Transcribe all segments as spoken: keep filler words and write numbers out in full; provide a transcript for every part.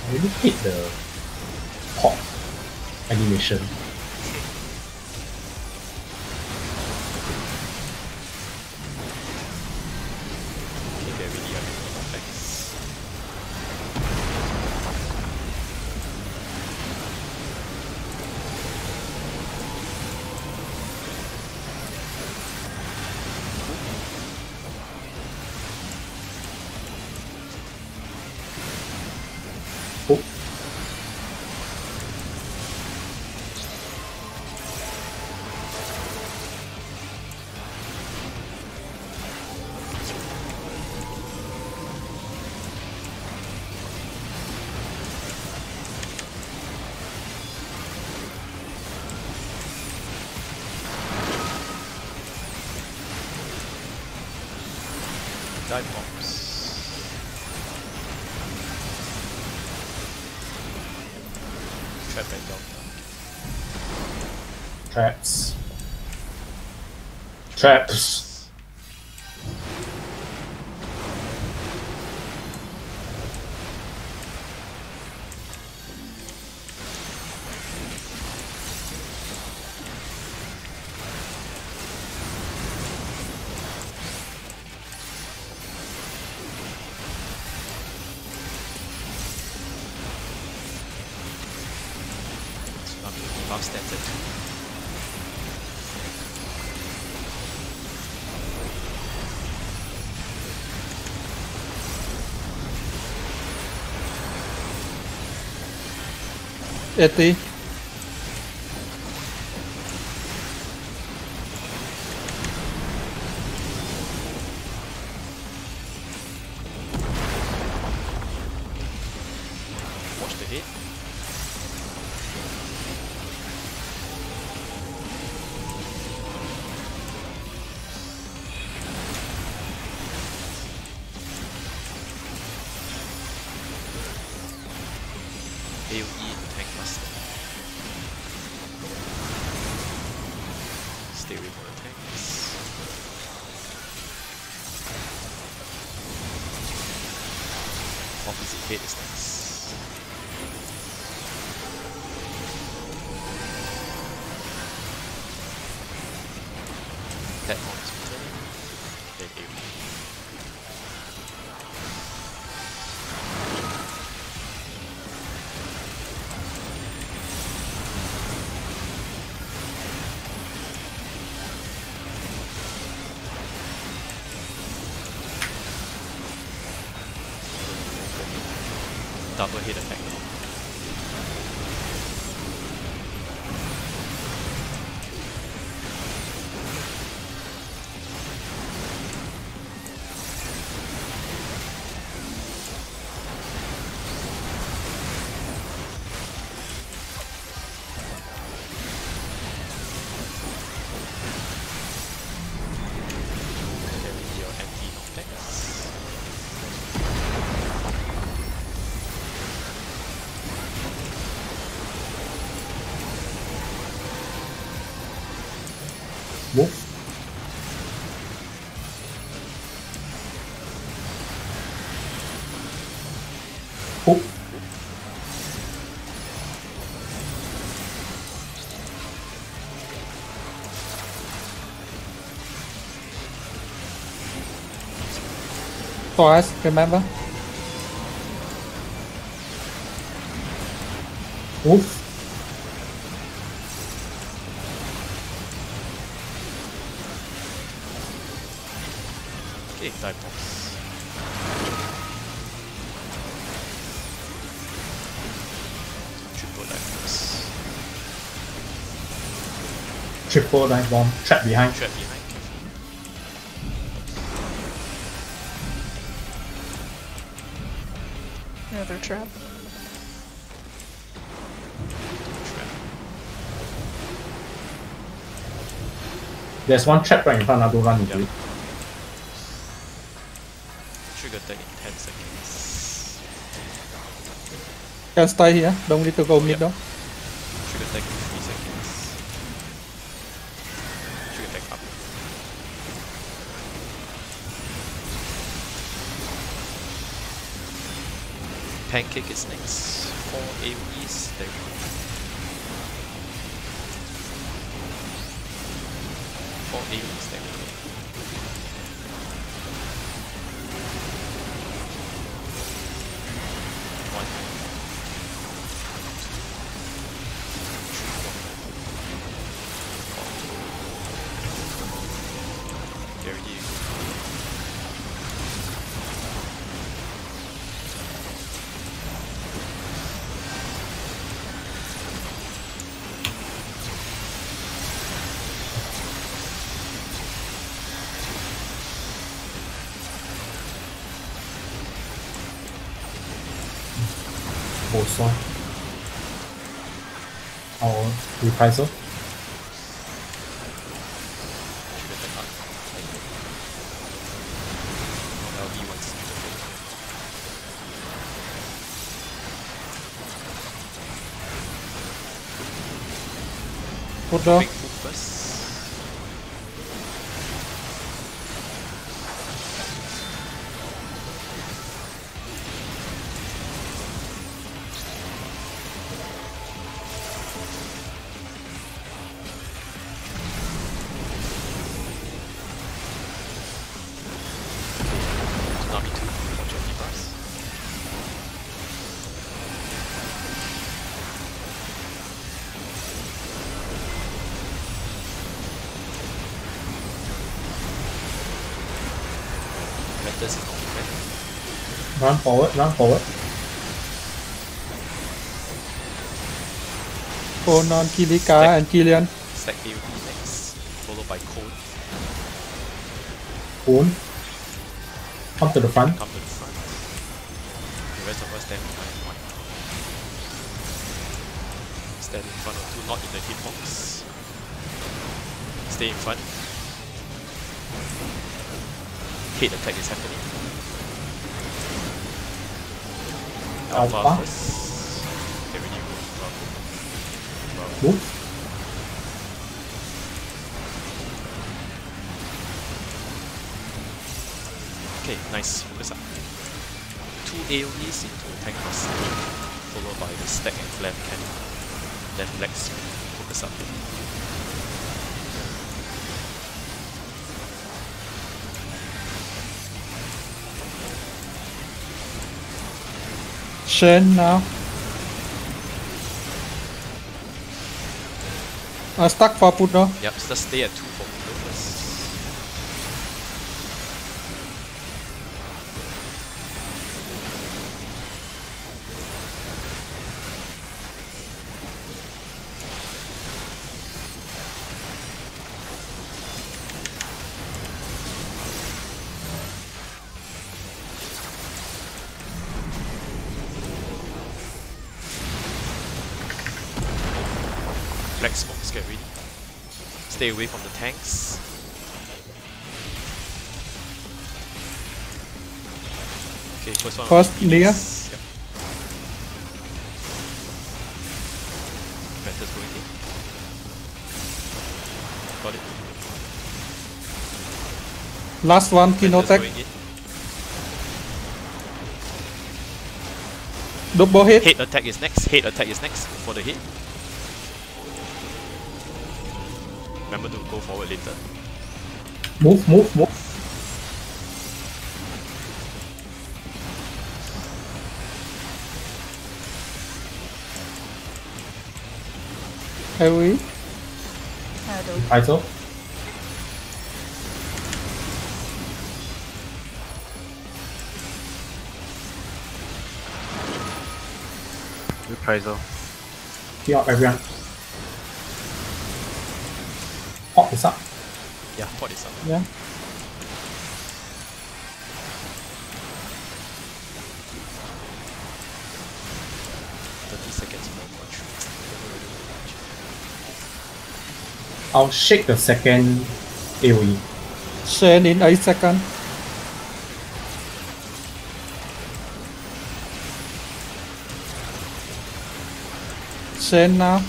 really hate the pop animation. Oh. Dive bombs. Trap and Delta. Traps. Traps. Lost that too. eighty. Watch the hit. A O E Tank Master. Stay away from the tanks. Opposite hit is nice. Platform is returning. Then A O E. Double hit effect. Carry your anti-effects. Move. Hook. Twice, remember? Move. Okay, dive bombs. Triple dive bombs. Triple dive bomb. Trap behind. Trap behind. Another trap. Trap. There's one trap right in front. Now don't run into Yep. it. Trigger attack in ten seconds. Can stay here, don't need to go mid Yep. though. Trigger attack in three seconds. Trigger attack up. Pancake is next. Four A O Es, there we go. Four A O Es, there we go. One. There it is. Boss one. Our reprisal. Trigger the card. L V wants to Put the big move first. Tsunami two for twenty bars. Ventus is not open. Run forward, run forward. Conan, Kilika, and Killian. Stack A O E next, followed by Cone. Cool. Come to the front. Come to the front. The rest of us stand behind one. Stand in front of two, not in the hitbox. Stay in front. Hit attack is happening. Alpha, Alpha. first. Okay, ready, go. Bravo. Bravo. Move. Okay, nice. Focus up. Two A O Es into tank cross, followed by the stack and flare mechanic. Then black speed. Focus up. Shen now. Uh, stuck for put now. Yep, just stay at two for window first. Black smokes, get ready. Stay away from the tanks. Okay, first one. First, on Nia. Yep. Ventus going in. Got it. Last one, Ventus Kinotech. going in. Double hit. Hate attack is next. Hate attack is next for the hit. Remember to go forward later. Move, move, move. Heavy. Reprisal. Reprisal. Keep up everyone. Pop is up. Yeah, pot is up. Yeah. thirty seconds more punch. I'll shake the second A O E. Shen in eight seconds. Shen now.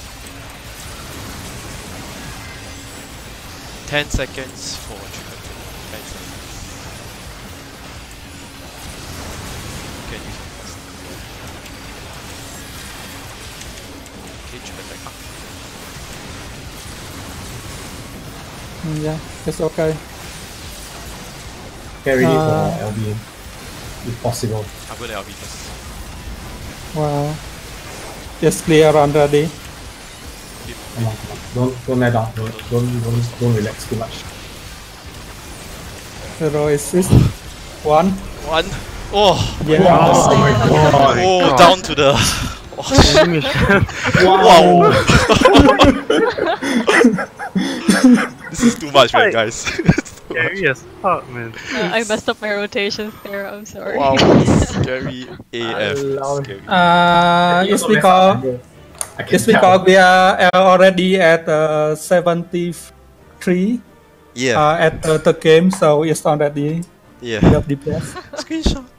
ten seconds for trigger. ten seconds. Can use it first. Mm, yeah, it's okay. Get ready Uh, for L B if possible. I'm going to L B first. Wow. Just clear run ready. Come on, come on. Don't don't let down. Don't don't don't, don't relax too much. Zero assist. One. One. Oh. Yeah. Oh my god. Oh, down to the. Oh, shit. Wow. This is too much, man, guys. Scary as fuck, man. Uh, I messed up my rotations there, I'm sorry. Wow, scary A F. Scary. Uh, it's because I can it's tell. because we are already at uh, seventy-three Yeah, uh, at uh, the game, so it's already yeah. enough D P S. Screenshot.